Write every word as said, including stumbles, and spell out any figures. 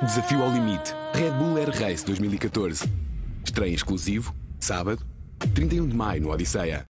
Desafio ao limite. Red Bull Air Race dois mil e catorze. Estreia exclusivo, sábado, trinta e um de maio no Odisseia.